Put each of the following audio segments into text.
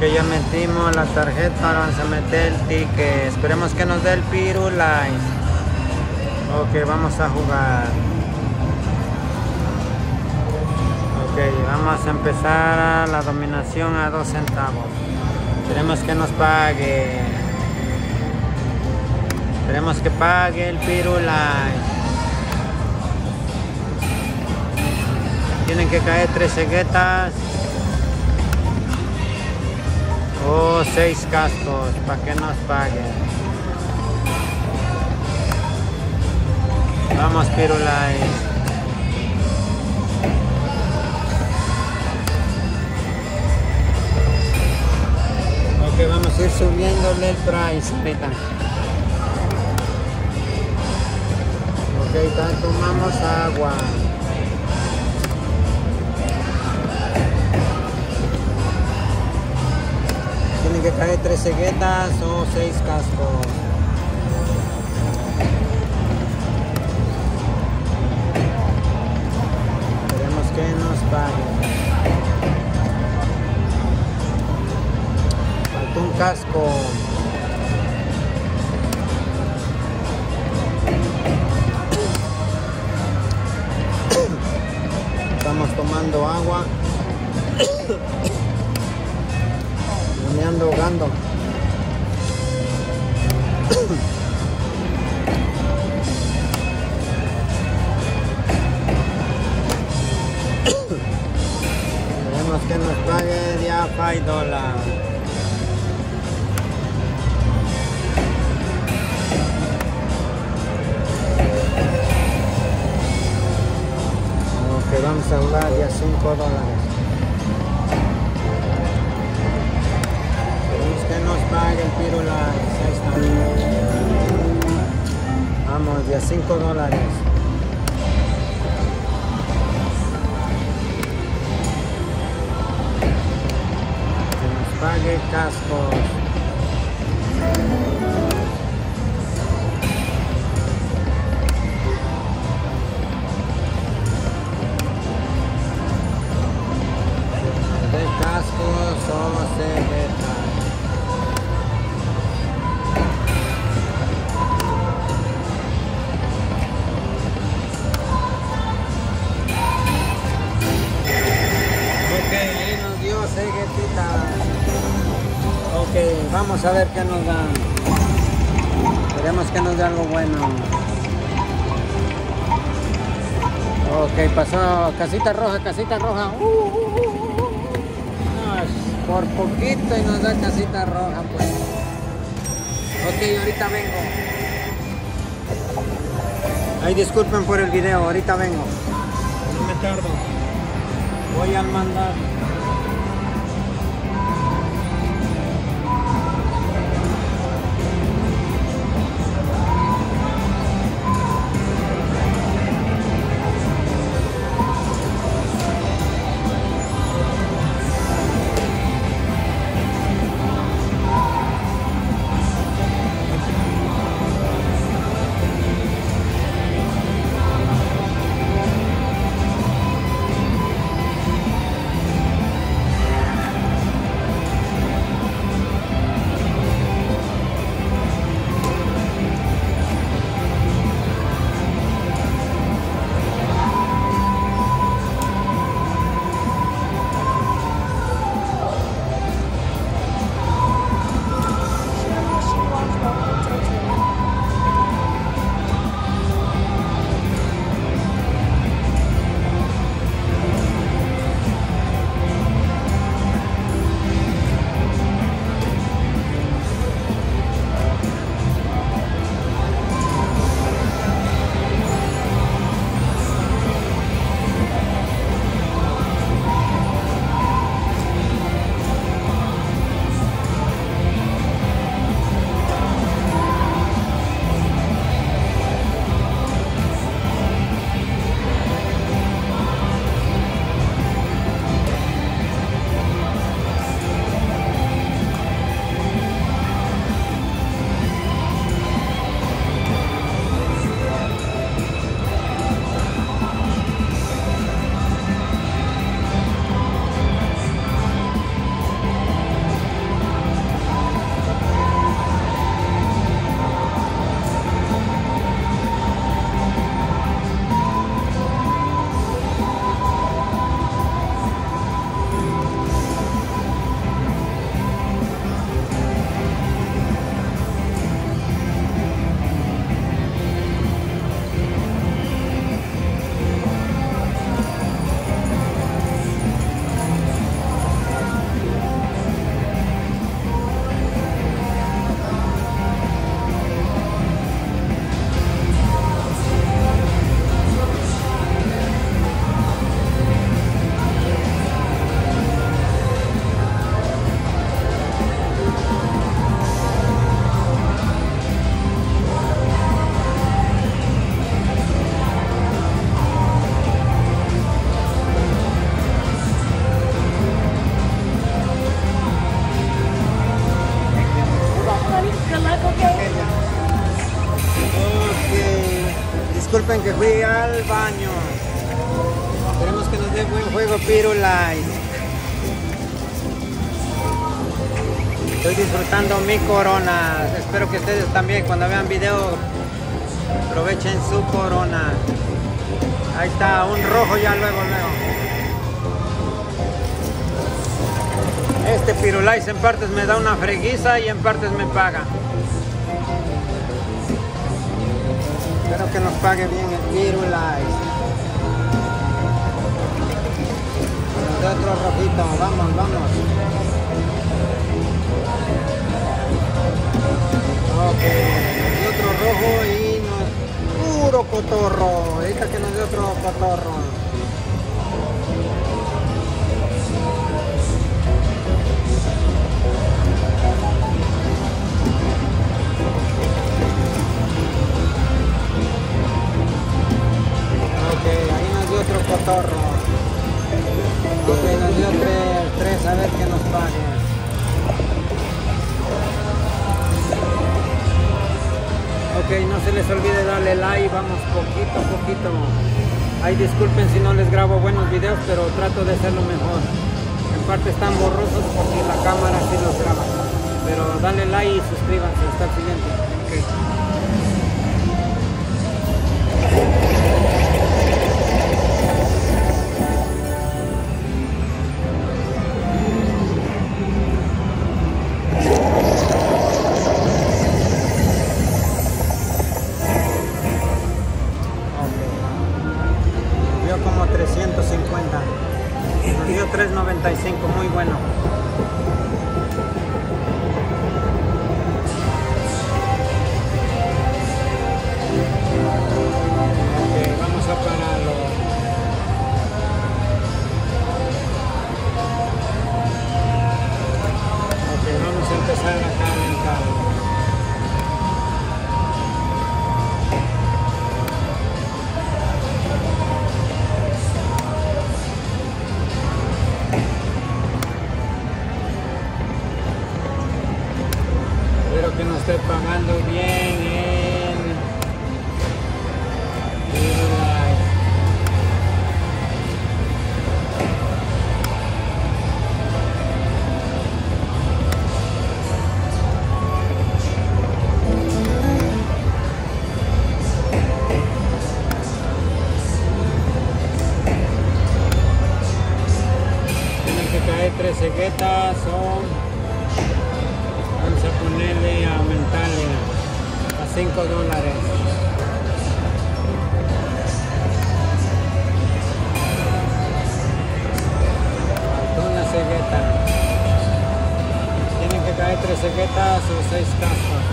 Ya metimos la tarjeta, ahora vamos a meter el ticket. Esperemos que nos dé el Firulais. Ok, vamos a jugar. Ok, vamos a empezar a la dominación a 2 centavos. Esperemos que nos pague. Esperemos que pague el Firulais. Tienen que caer 3 ceguetas. O 6 cascos para que nos paguen. Vamos, Firulais. Ok, vamos a ir subiéndole el price ahorita. Ok, tomamos agua. Tienen que caer 3 ceguetas o 6 cascos. Queremos que nos paguen. Falta un casco. Estamos tomando agua. Me ando ahogando. Queremos que nos pague ya $5. Ok, vamos a jugar ya $5. Que nos pague el Firulais. Ahí está. Vamos, ya $5. Que nos pague cascos. De cascos o ceguetas. Ok, vamos a ver qué nos dan. Esperemos que nos dé algo bueno. Ok, pasó casita roja, casita roja. Por poquito y nos da casita roja, pues. Ok, ahorita vengo. Ay, disculpen por el video, ahorita vengo. No me tardo. Voy al mandar. porque fui al baño. Esperemos que nos dé buen juego Firulais. Estoy disfrutando mi corona. Espero que ustedes también cuando vean video aprovechen su corona. Ahí está, un rojo ya luego. Este Firulais en partes me da una freguiza y en partes me paga. Espero que nos pague bien el Firulais. Otro rojito, vamos. Ok, nos dio otro rojo y puro cotorro. Ahorita que nos dio otro cotorro. Ok, ahí nos dio otro cotorro. Ok, nos dio tres, a ver que nos pague. Ok, no se les olvide darle like, vamos poquito a poquito. Ay, disculpen si no les grabo buenos videos, pero trato de hacerlo mejor. En parte están borrosos porque la cámara sí los graba. Pero dale like y suscríbanse, hasta el siguiente. Okay. Como 350, nos dio 3.95, muy bueno. Ok, vamos a pararlo. Ok, vamos a empezar a calentar. Que no esté pagando bien en Firulais. Tienen que caer 3 ceguetas o vamos a ponerle, a aumentarle a $5. Faltó una cegueta. Tienen que caer 3 ceguetas o 6 cascos.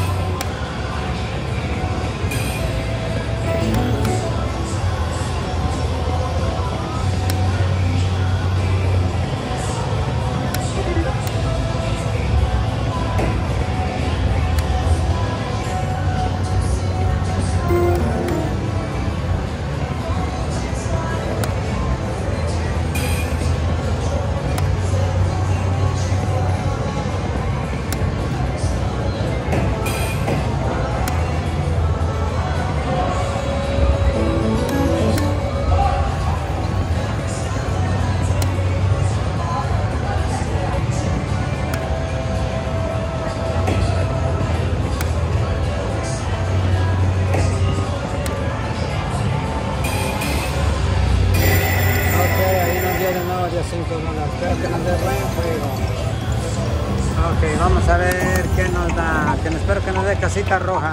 $5. Espero que nos dé buen juego. Ok, vamos a ver qué nos da. Espero que nos dé casita roja.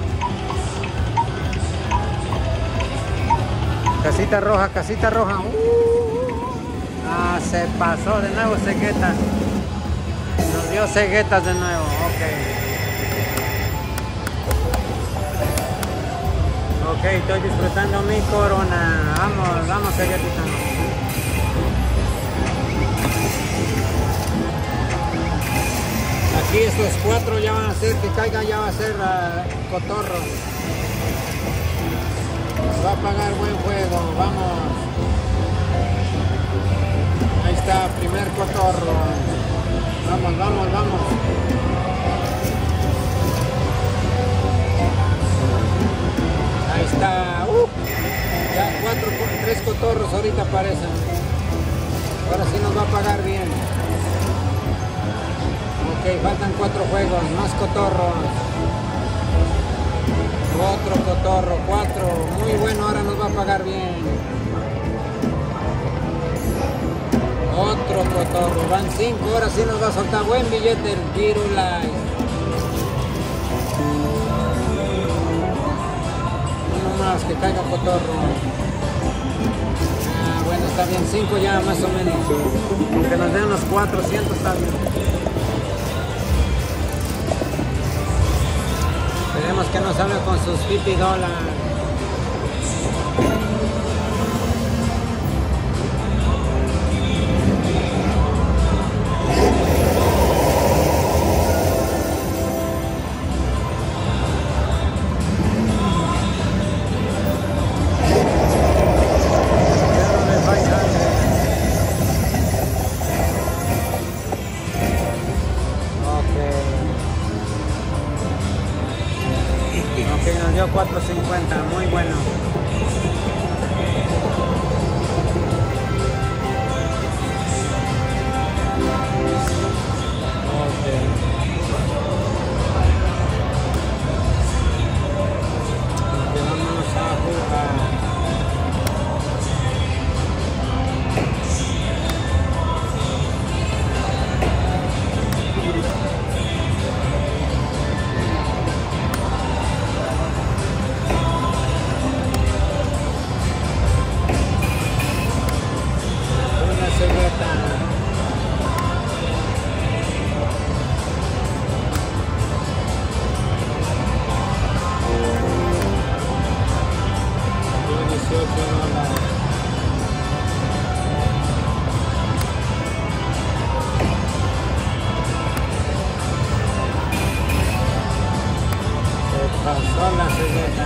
Casita roja. Se pasó de nuevo ceguetas. Nos dio ceguetas de nuevo. Ok, estoy disfrutando mi corona. Vamos, ceguetita. Aquí estos 4 ya van a ser, que caigan ya va a ser cotorro. Va a pagar buen juego, vamos. Ahí está, primer cotorro. Vamos. Ahí hasta ya 3 cotorros ahorita aparecen. Ahora sí nos va a pagar bien. Ok, faltan 4 juegos, más cotorros. Otro cotorro, 4. Muy bueno, ahora nos va a pagar bien. Otro cotorro, van 5, ahora sí nos va a soltar buen billete el Firulais. Uno más, que caiga cotorro. Bueno, está bien, 5 ya más o menos. Que nos den unos 400 está bien. Esperemos que nos salga con sus $50. Ok, nos dio 450, muy bueno. Vámonos a jugar. Pasó la cegueta.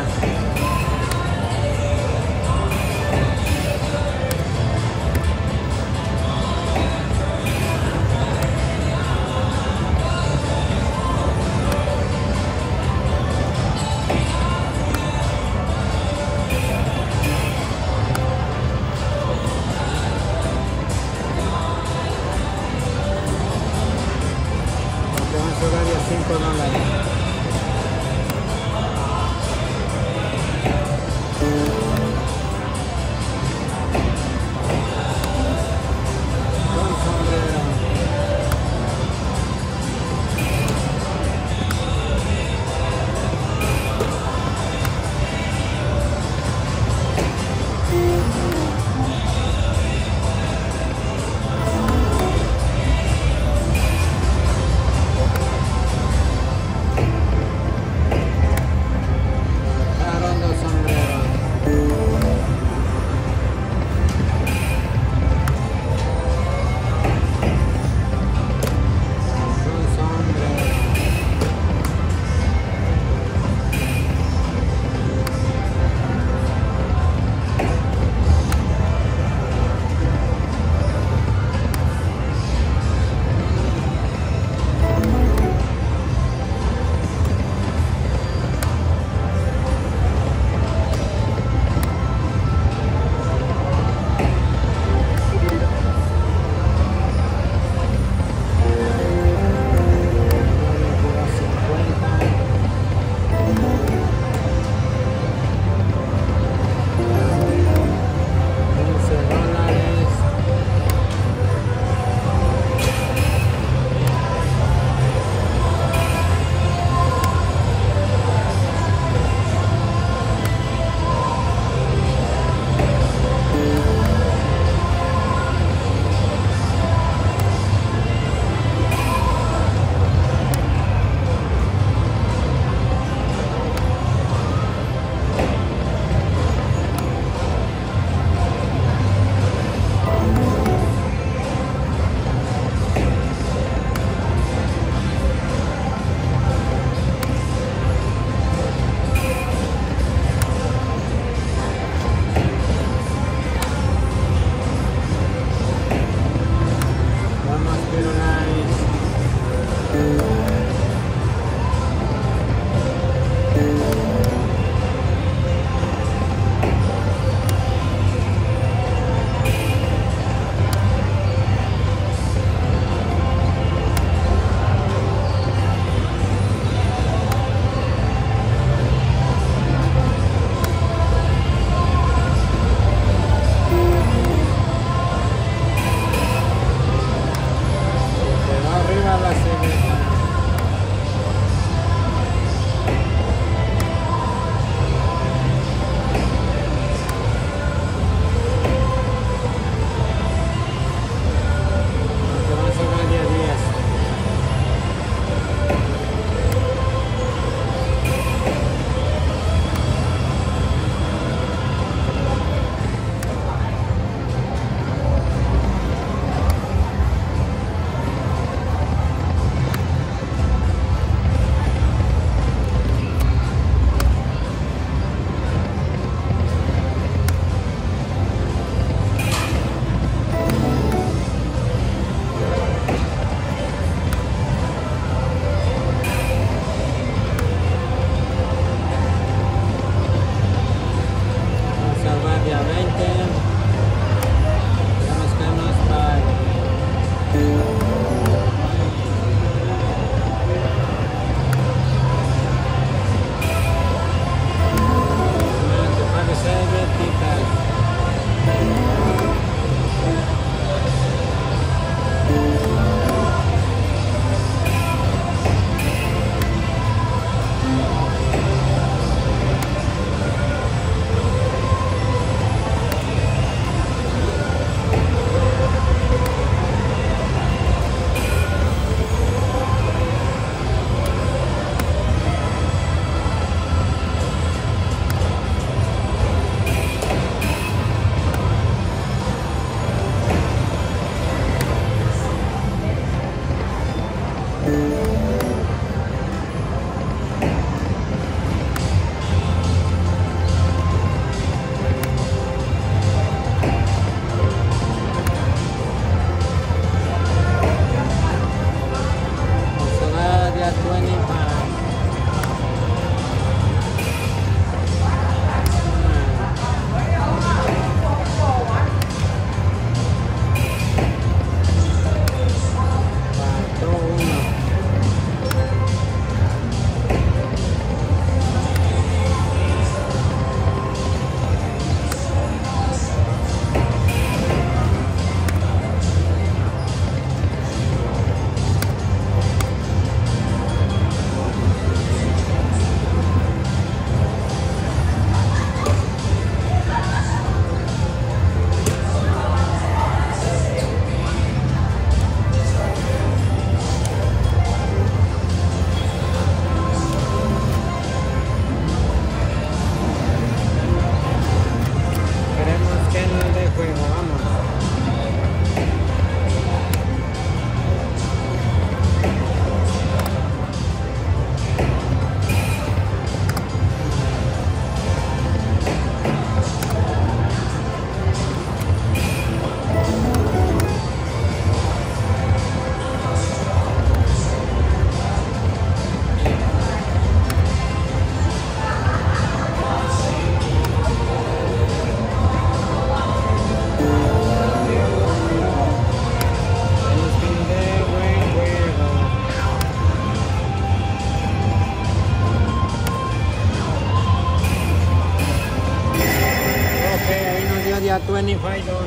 queda $25.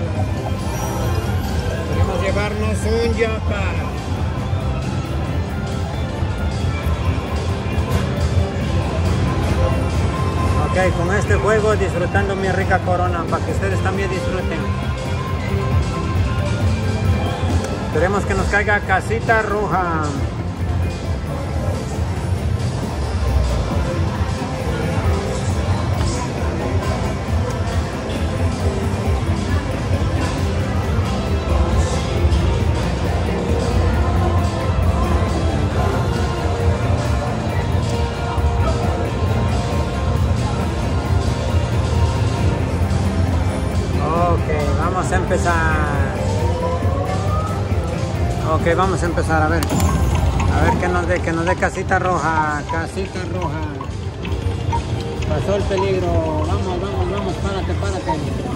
Queremos llevarnos un jackpot. Ok, con este juego disfrutando mi rica corona para que ustedes también disfruten. Esperemos que nos caiga casita roja. Vamos a empezar. Ok, vamos a empezar a ver que nos dé casita roja, pasó el peligro, vamos, párate.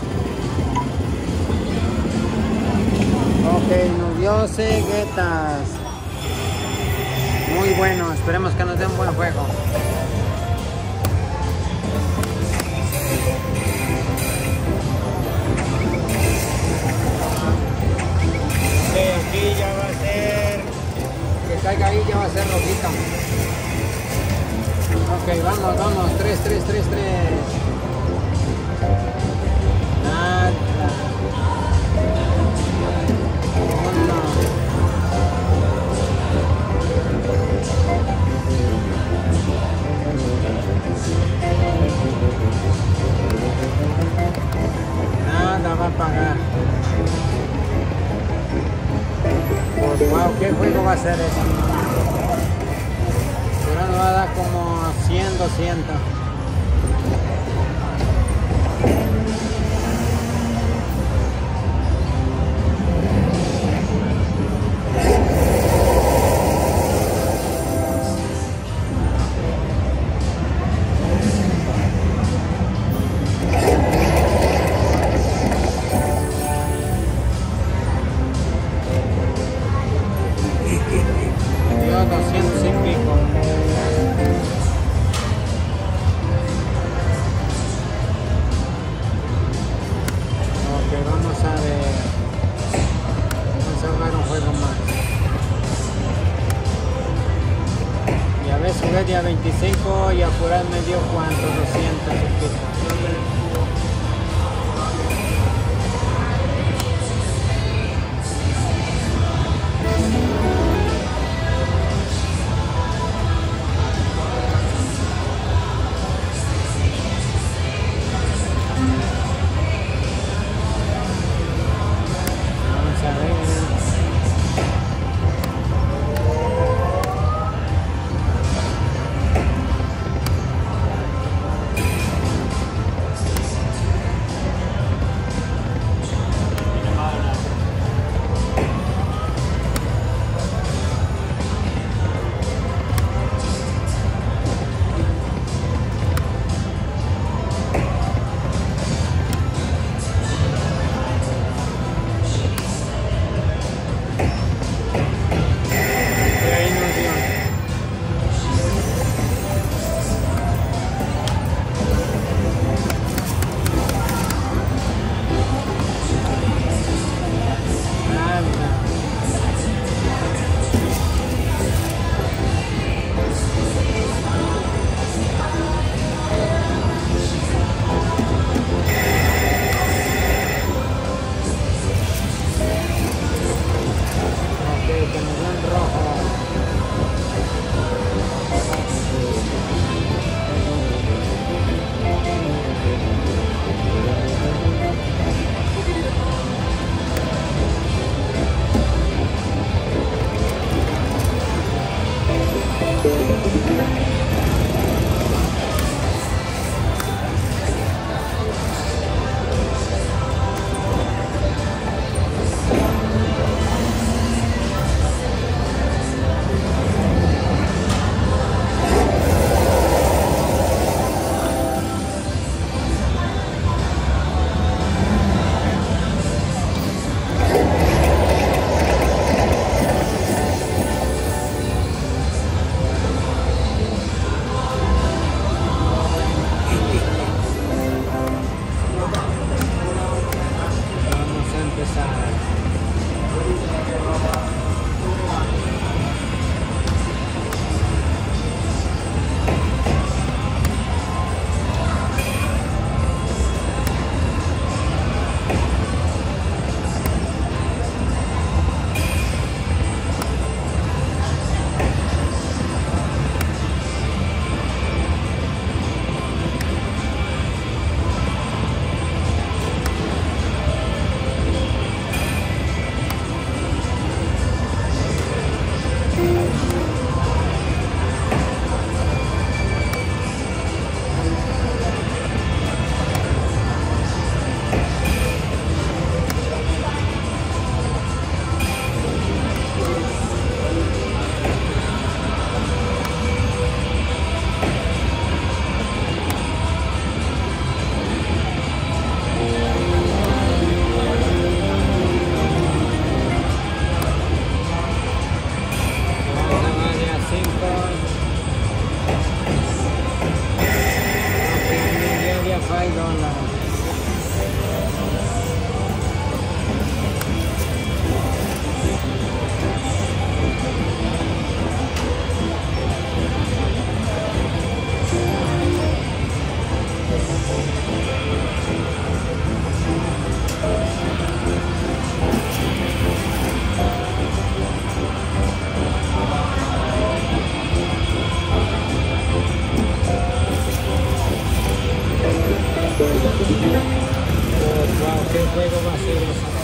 Ok, nos dio ceguetas, muy bueno, esperemos que nos dé un buen juego. Aquí ya va a ser, que caiga ahí ya va a ser rojita. Ok, vamos, 3. Nada. Nada va a pagar. Wow, ¿qué juego va a ser eso? Pero nos va a dar como 100, 200. Día 25 y apurar me dio cuánto, 200. ¿Qué juego va a ser ese?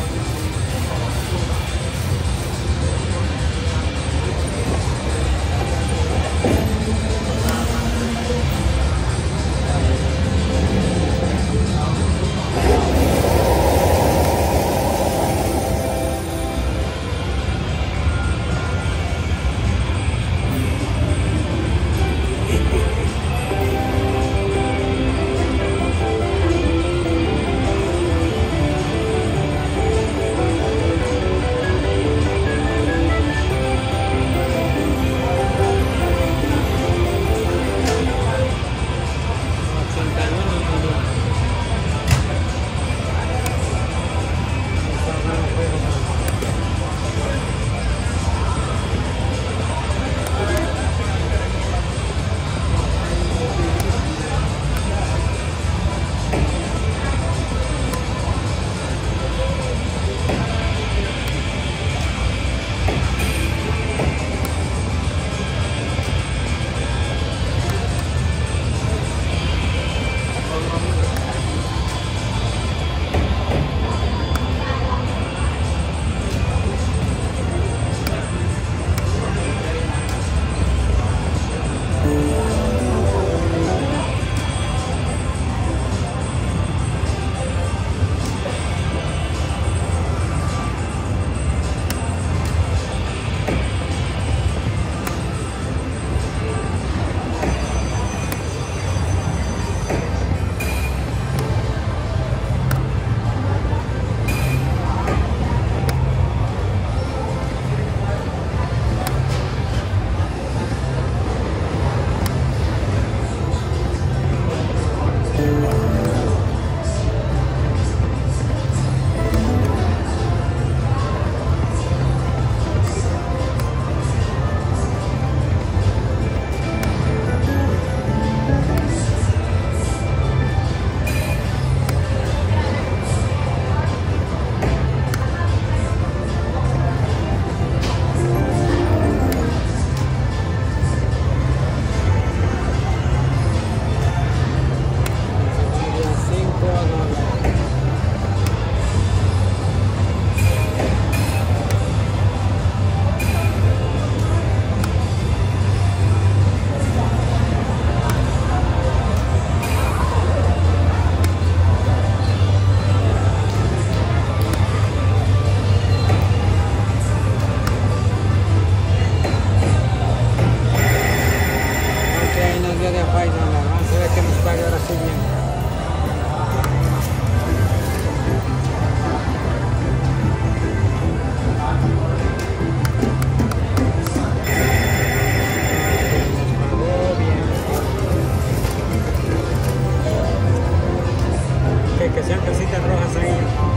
Que sean casitas rojas ahí.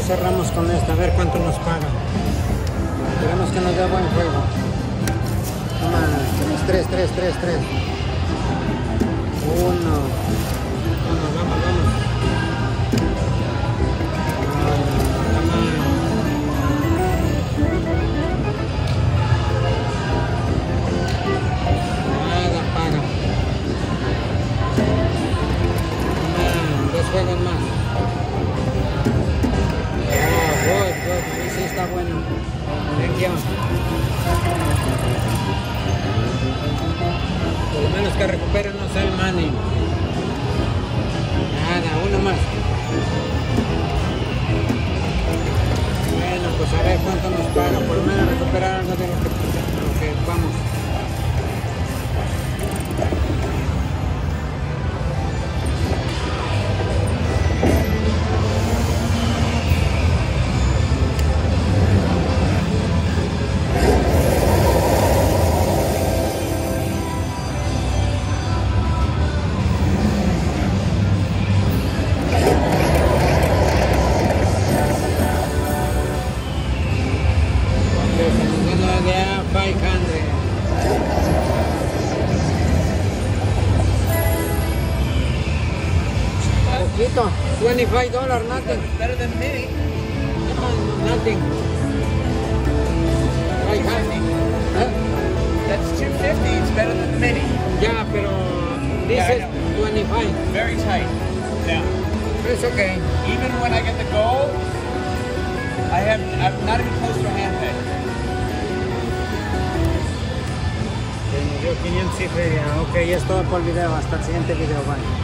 cerramos con esta, a ver cuánto nos pagan. Queremos que nos dé buen juego. Toma, 3. Uno. Vamos. Nada paga. Dos juegos más. Good. Sí está bueno. Thank you. Por lo menos que recupérenos el money. Nada, uno más. Bueno, pues a ver cuánto nos paga. Por lo menos recuperar algo de lo que vamos. Poquito, $25, nothing. Better than me. Nothing. That's $2.50. It's better than the mini. Yeah, pero this Yeah, I is know. 25. Very tight. Yeah. It's okay. Even when I get the gold, I'm not even close to a hand pay. Nos dio 500 y feria. Ok, es todo por el video. Hasta el siguiente video. Bye.